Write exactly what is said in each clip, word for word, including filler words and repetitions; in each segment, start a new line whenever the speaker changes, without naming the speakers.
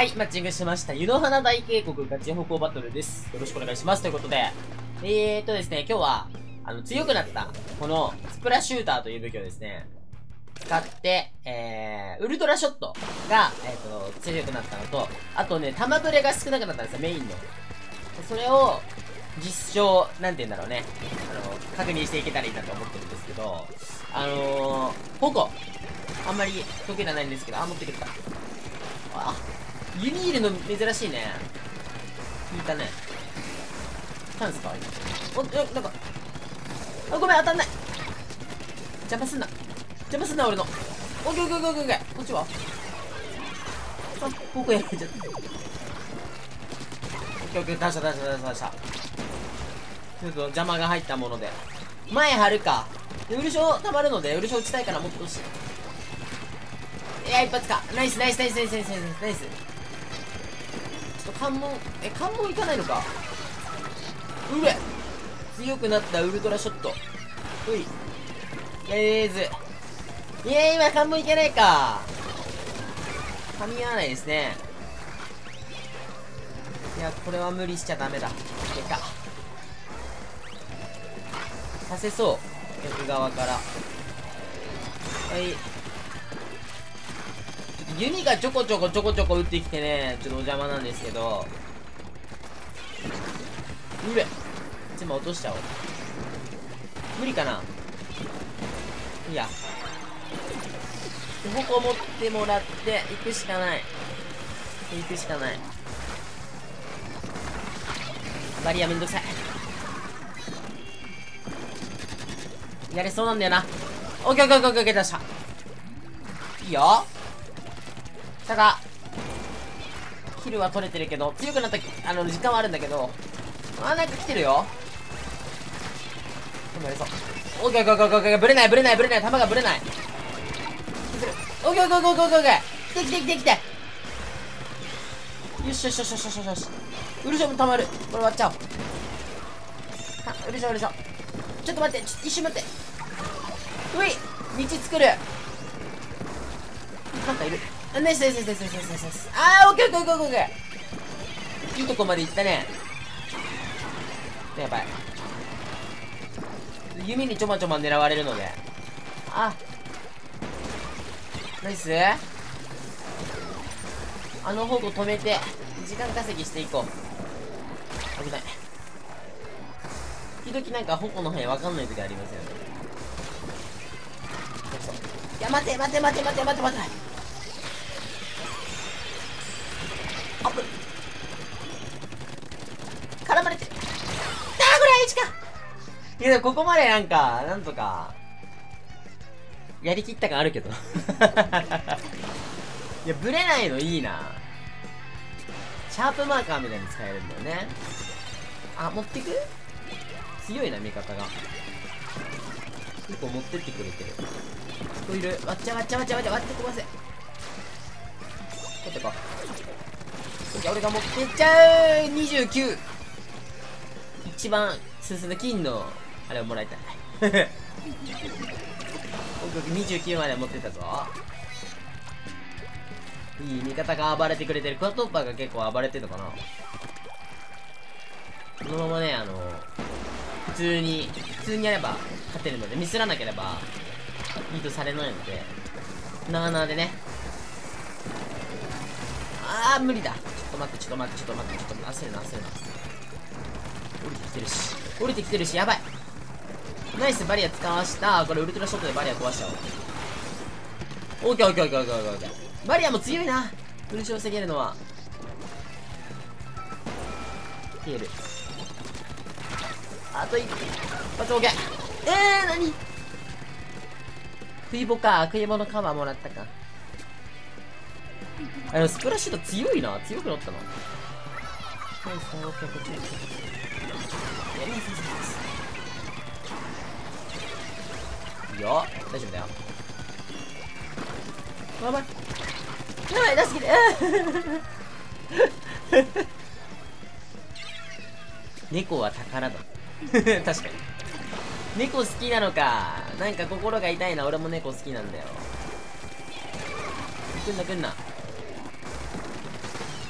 はい、マッチングしました。湯の花大渓谷ガチ歩行バトルです。よろしくお願いします。ということで、えーとですね、今日は、あの、強くなった、この、スプラシューターという武器をですね、使って、えー、ウルトラショットが、えーと、強くなったのと、あとね、弾ブレが少なくなったんですよ、メインの。それを、実証、なんて言うんだろうね、あの、確認していけたらいいなと思ってるんですけど、あのー、矛。あんまり得意じゃないんですけど、あ、持ってくれた。あ、ユニールの珍しいね。引いたね。来たんですかお、お、なんか。あ、ごめん、当たんない。邪魔すんな。邪魔すんな、俺の。オッケーオッケーオッケーオッケー。こっちはあ、ここやられちゃった。オッケーオッケー、出した出した出した出した。ちょっと邪魔が入ったもので。前張るか。で、ウルショ溜まるので、ウルショ打ちたいからもっと押して。いや、一発か。ナイスナイスナイスナイスナイスナイスナイス。ちょっと関門、え、関門いかないのか。うれ強くなったウルトラショット。ほい。えーず。いや、今関門いけないか。噛み合わないですね。いや、これは無理しちゃダメだ。結果。させそう。逆側から。はい。ユニがちょこちょこちょこちょこ打ってきてね、ちょっとお邪魔なんですけど。うれ一枚落としちゃおう。無理かな。いや。矛持ってもらって行くしかない。行くしかない。バリアめんどくさい。やれそうなんだよな。オッケーオッケーオッケーオッケー出した。いいよ。来たか。キルは取れてるけど、強くなった、あの、時間はあるんだけど。あ、なんか来てるよ。でもやれそう。オッケーオッケーオッケーオッケー。ブレないブレないブレない。弾がブレない。オッケーオッケーオッケーオッケーオッケー。来て来て来て来て。よしよしよしよしよしよし。ウルショも溜まる。これ終わっちゃおう。あ、ウルショウルショ。ちょっと待って、ちょっと一瞬待って。うい道作る。なんかいる。ナイスナイスナイスナイスナイスナイスナイス。あー、オッケーオッケーオッケーオッケー。いいとこまで行ったね。やばい。弓にちょまちょま狙われるので。あ、ナイス。あの方向止めて時間稼ぎしていこう。危ない。時々なんか矛の範囲わかんない時ありますよね。いや、待て待て待て待て待て待て。あぶっ絡まれてる。あー、これは H か。いや、でもここまでなんかなんとかやりきった感あるけど。いや、ブレないのいいな。シャープマーカーみたいに使えるんだよね。あ、持ってく強いな、味方が。結構持ってってくれてる。人いる。わっちゃわっちゃわっちゃわっちゃ割ってこばせ。取ってこう。じゃあ俺が持ってっちゃう。にじゅうきゅう。一番進んだ金のあれをもらいたい。にじゅうきゅうまで持ってたぞ。いい味方が暴れてくれてる。クワトッパーが結構暴れてるのかな。このままね、あの普通に普通にやれば勝てるので、ミスらなければリードされないので、なーなーでね。あー、無理だ。ちょっと待ってちょっと待ってちょっと待ってちょっと待って焦るな焦るな。降りてきてるし降りてきてるし、やばい。ナイス、バリア使わした。これウルトラショットでバリア壊しちゃおう。オッケーオッケーオッケーオッケーオッケー。バリアも強いな。ウルシを防げるのは。消える。あと一発。オッケー。えー、なに食い棒か。食い棒のカバーもらったか。あのスプラッシュと強いな。強くなったな。ナイス、オッケー、こっちに。やりますいいよ、大丈夫だよ。やばいやばい、出すぎて。猫は宝だ。確かに猫好きなのか。なんか心が痛いな。俺も猫好きなんだよ。来んな来んな。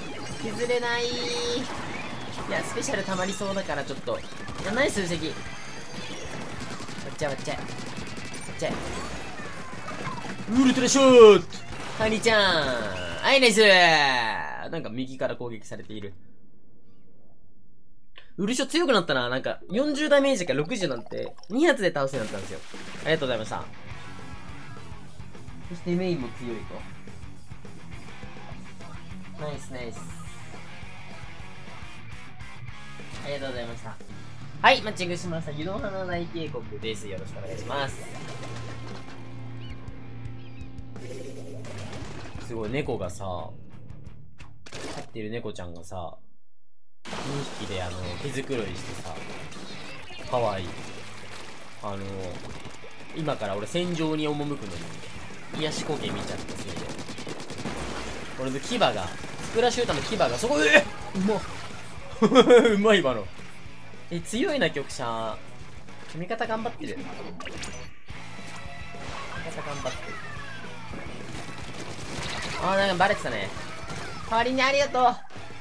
削れない。いや、スペシャル溜まりそうだからちょっと。いや、ナイス数石。割っちゃえ割っちゃえ。割っちゃえ。ウルトラショットハニーちゃん。はい、ナイス。なんか右から攻撃されている。ウルショ強くなったな。なんかよんじゅうダメージからろくじゅうなんてに発で倒せになったんですよ。ありがとうございました。そしてメインも強いと。ナイスナイス。ありがとうございました。はい、マッチングしました。湯の花大渓谷です。よろしくお願いします。すごい、猫がさ、飼ってる猫ちゃんがさ、にひきであの、毛づくろいしてさ、かわいい。あの、今から俺戦場に赴くのに、癒し光景見ちゃったせいで。俺の牙が、スプラシューターの牙がそこ、えっうまっうまい今の。え、強いな、局者。味方頑張ってる。味方頑張ってる。あー、なんかバレてたね。代わりにありがとう。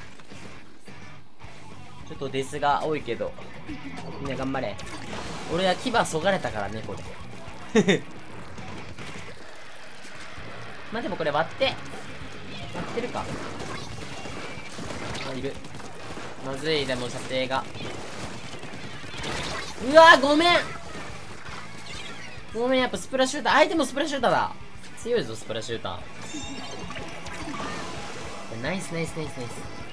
ちょっとデスが多いけど、みんな頑張れ。俺は牙そがれたからね、これ。まあでもこれ割って、割ってるか。あ、いる。まずい、でも射程が。うわー、ごめんごめん、やっぱスプラシューター。相手もスプラシューターだ。強いぞ、スプラシューター。ナイスナイスナイスナイス。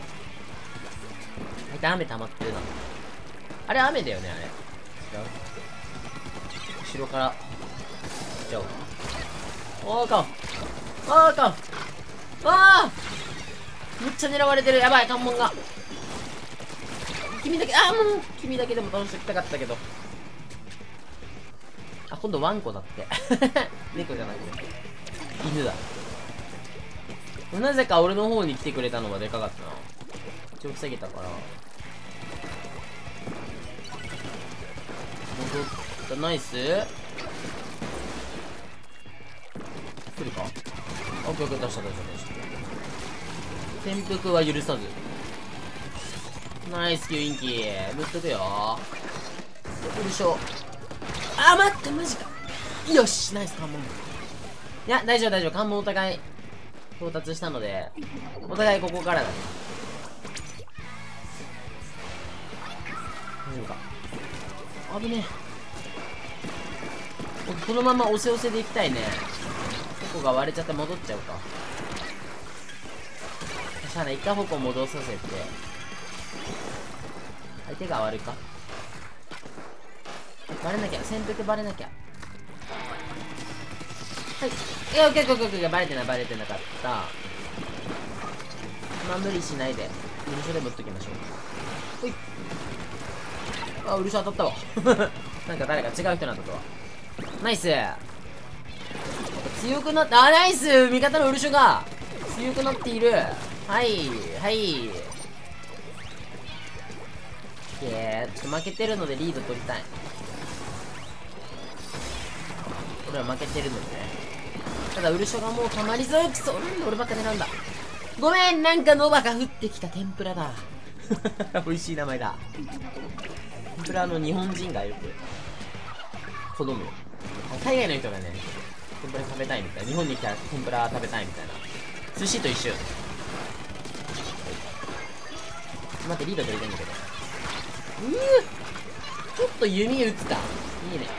相手雨溜まってるな。あれ雨だよね、あれ。違う。後ろから。じゃあ。おーか。あーか。あーめっちゃ狙われてる。やばい、関門が。君だけ、あーもう、君だけでも倒しておきたかったけど。あ、今度ワンコだって。猫じゃなくて。犬だ。なぜか俺の方に来てくれたのがでかかったな。一応防げたから。戻った。ナイス。来るか？オッケーオッケー、出した出した出した。潜伏は許さず。ナイス吸引機。ぶっとくよ。よいしょ。あー、待って、マジか。よし、ナイス関門。いや、大丈夫大丈夫。関門お互い到達したので、お互いここからだね。大丈夫か。危ねえ。僕このまま押せ押せでいきたいね。ここが割れちゃって戻っちゃうか。しゃあない、一回方向戻させて。相手が悪いか。バレなきゃ、潜伏バレなきゃ。はい。いや、オッケーオッケーオッケー、バレてない、バレてなかった。まあ、無理しないで。ウルショで持っときましょう。ほい。あ、ウルショ当たったわ。なんか誰か違う人なんだとは。ナイス。強くなった。あ、ナイス。味方のウルショが強くなっている。はい、はい。オッケー。ちょっと負けてるのでリード取りたい。俺は負けてるのでね。ただウルショがもうたまりそう。くそ、なんで俺ばっか狙うんだ。ごめん、なんかノバが降ってきた天ぷらだ。美味しい名前だ。天ぷらの日本人がよく好むよ。海外の人がね、天ぷら食べたいみたいな。日本に来たら天ぷら食べたいみたいな。寿司と一緒よ。待って、リード取りたいんだけど。うーちょっと弓打つか。いいね。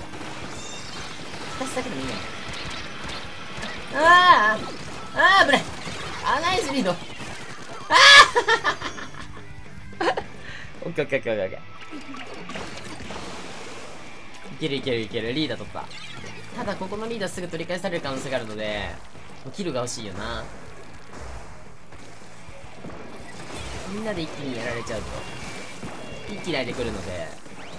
私だけでもいいね。ああああ危ない。あ、ナイスリード。ああオッケーオッケーオッケーオッケー。いけるいけるいける。リーダー取った。ただここのリーダーすぐ取り返される可能性があるので、もうキルが欲しいよな。みんなで一気にやられちゃうと一気にでくるので。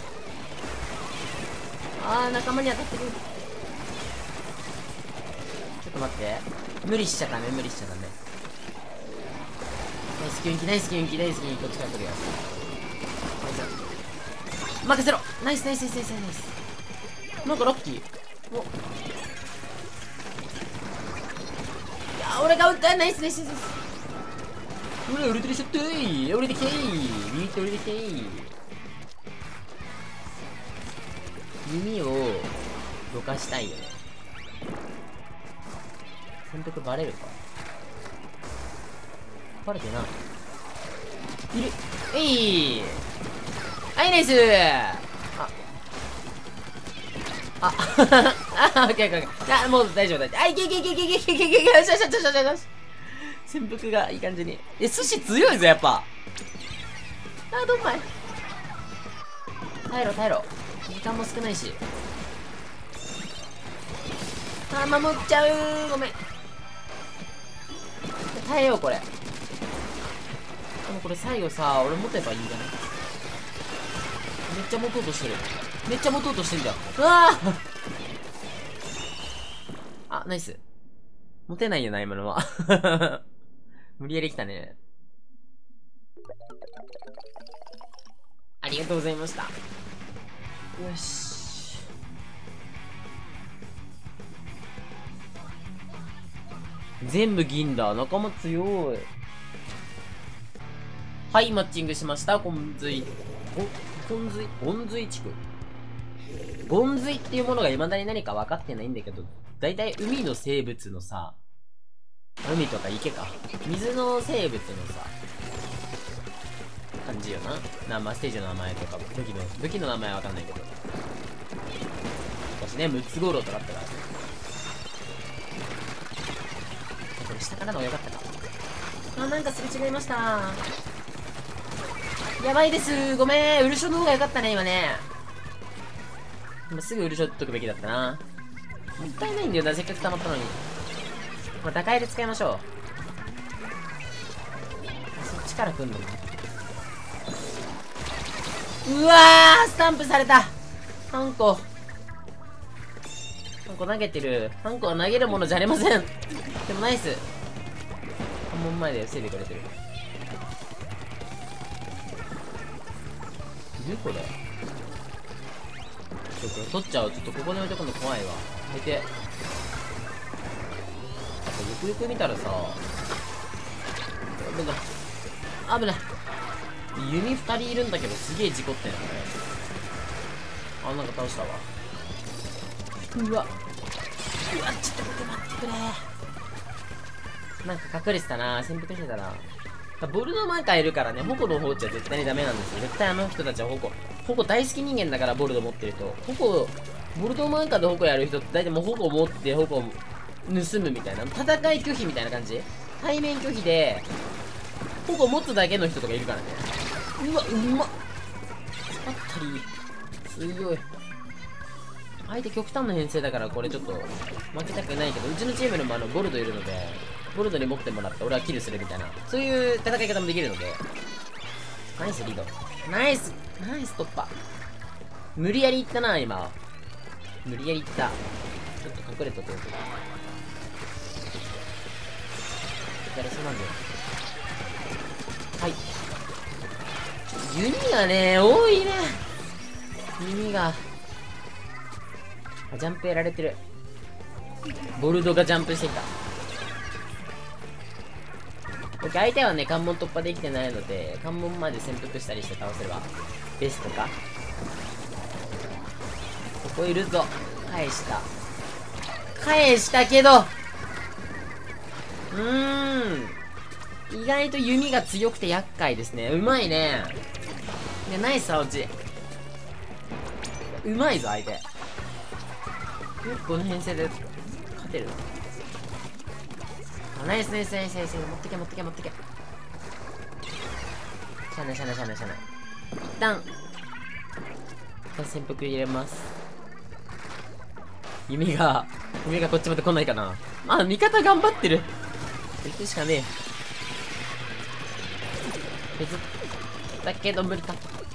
ああ仲間に当たってる。ちょっと待って、無理しちゃダメ、無理しちゃダメ。ナイスキュンキ、ナイスキュンキ、ナイスキュンキ、こっちから来るよ。任せろ。ナイスナイスナイスナイスナイス。なんかラッキー。お、いや俺が撃った。ナイスナイスナイス。 うら、売れてるしょってーい。売れてきてーい。ビーッと売れてきてーい。弓をどかしたいよね。選択バレるか。バレてない。いる。えい。はい、ナイスー。あ、あ、オッケーオッケーオッケー。あ、もう大丈夫大丈夫。あ、いけいけいけいけいけいけいけいけいけ。よしよしよしよしよし。潜伏がいい感じに。え、寿司強いぞ、やっぱ。あ、どんまい。耐えろ耐えろ。時間も少ないし。あ、守っちゃう。ごめん。耐えよう、これ。でもこれ最後さ、俺持てばいいんじゃない？めっちゃ持とうとしてる。めっちゃ持とうとしてんじゃん。うわーあ、ナイス。持てないよな、今のは。無理やり来たね。ありがとうございました。よし。全部銀だ。仲間強い。はい、マッチングしました。ゴンズイ。ゴンズイゴンズイ地区。ゴンズイっていうものが未だに何か分かってないんだけど、だいたい海の生物のさ、海とか池か。水の生物のさ、感じよな。な、まあ、ステージの名前とか、武器の、武器の名前はわかんないけど。私ね、ムツゴロウとかあったから。これ下からの方がよかったか。あ、なんかすれ違いました。やばいです。ごめん。ウルショの方がよかったね、今ね。今すぐウルショっとくべきだったな。もったいないんだよな、せっかく溜まったのに。まあ、打開で使いましょう。そっちから来んのか。うわー、スタンプされた。ハンコ。ハンコ投げてる。ハンコは投げるものじゃありません。でもナイス。関門前で防いでくれてる。いるこれ。ちょっと取っちゃう。ちょっとここに置いとくの怖いわ。見て。よくよく見たらさ、危ない。危ない。弓二人いるんだけど、すげえ事故ってんのね。あ、なんか倒したわ。うわ。うわ、ちょっと待って待ってくれ。なんか隠れてたな。潜伏してたな。ボルドマンカいるからね、矛の放置は絶対にダメなんですよ。絶対あの人たちは矛。矛大好き人間だから、ボルド持ってる人。矛、ボルドマンカで矛やる人って大体もう矛持って矛盗むみたいな。戦い拒否みたいな感じ。対面拒否で、矛持つだけの人とかいるからね。うわ、うまっ。スパッタリー。強い。相手極端な編成だからこれちょっと負けたくないけど、うちのチームにもあのボルドいるので、ボルドに持ってもらって俺はキルするみたいな、そういう戦い方もできるので。ナイスリード。ナイスナイス突破。無理やりいったな、今。無理やりいった。ちょっと隠れとこう。いかれそうなんだよ。はい。弓がね、多いね。弓が。ジャンプやられてる。ボルドがジャンプしてきた。相手はね、関門突破できてないので、関門まで潜伏したりして倒せればベストか。ここいるぞ。返した。返したけど、うーん。意外と弓が強くて厄介ですね。うまいね。いや、ナイス、青地。うまいぞ、相手。この編成で勝てるな。あ、ナイスナイスナイスナイス。持ってけ持ってけ持ってけ。しゃあないしゃあないしゃあないしゃあない。一旦、一旦潜伏入れます。弓が、弓がこっちまで来ないかな。あ、味方頑張ってる。行くしかねえ。別だけど無理か。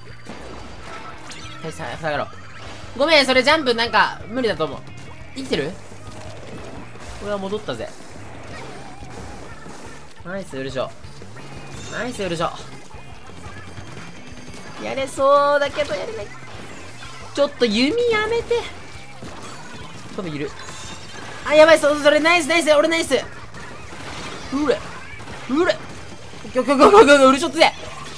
はい、さ、下がろう。ごめん、それジャンプなんか無理だと思う。生きてる？俺は戻ったぜ。ナイスウルショ。ナイスウルショ。やれそうだけどやれない。ちょっと弓やめて。多分いる。あ、やばい、そ、それナイスナイス。俺ナイス。うれうれ。 きょきょきょきょきょ、ウルショットで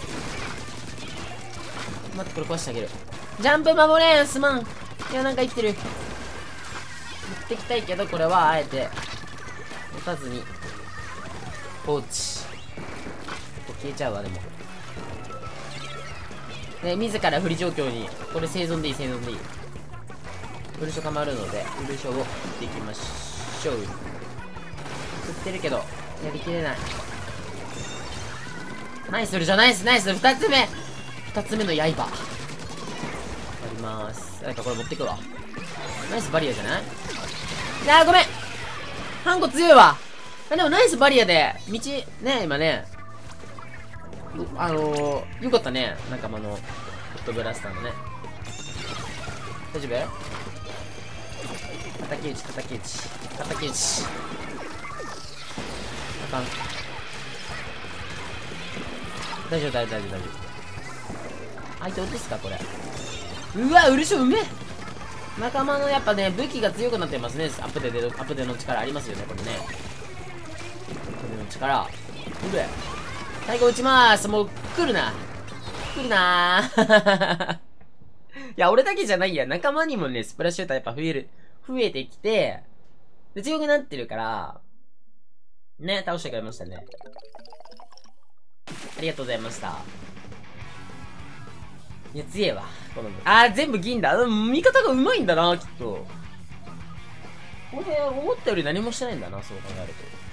待って、これ壊してあげる。ジャンプ守れん、すまん。いや、なんか生きてる。持ってきたいけど、これはあえて持たずに放置。消えちゃうわ、でも。で、自ら不利状況に、これ生存でいい、生存でいい。ウルショ溜まるので、ウルショを打っていきましょう。振ってるけど、やりきれない。ナイスウルショ、ナイスナイス、二つ目二つ目の刃。あります。誰かこれ持ってくわ。ナイスバリアじゃない？あー、ごめんハンコ強いわ。あ、でもナイスバリアで、道、ね、今ね、あのー、よかったね。仲間の、ホットブラスターのね。大丈夫？叩き撃ち、叩き撃ち、叩き撃ち。あかん。大丈夫、大丈夫、大丈夫、大丈夫。相手落とすか、これ。うわ、ウルショうめえ。仲間のやっぱね、武器が強くなってますね。アップデート、アップデートの力ありますよね、これね。アップデートの力。うれ。最後撃ちまーす。もう、来るな。来るなー。いや、俺だけじゃないや。仲間にもね、スプラッシューターやっぱ増える。増えてきて、で、強くなってるから、ね、倒してくれましたね。ありがとうございました。いや、強えわ。この、あー、全部銀だ。うん、味方が上手いんだな、きっと。これ、思ったより何もしてないんだな、そう考えると。